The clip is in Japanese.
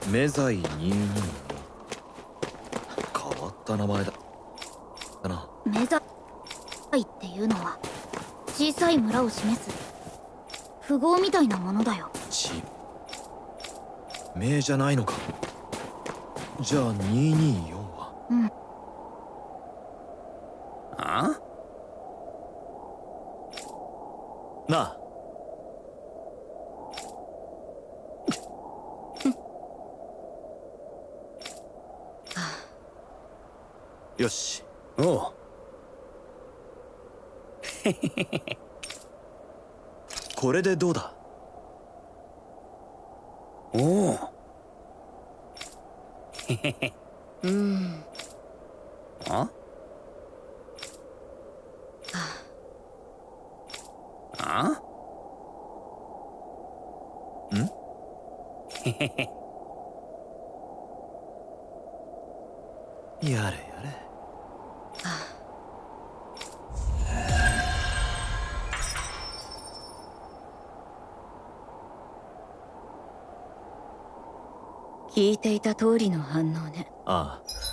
メザイ224。変わった名前だな。 メザイっていうのは小さい村を示す符号みたいなものだよ。 名じゃないのか。じゃあ224は。 うん。 あなあ。よし。 おう。 これでどうだ。 おう。ああんやれやれ。 聞いていた通りの反応ね。 ああ。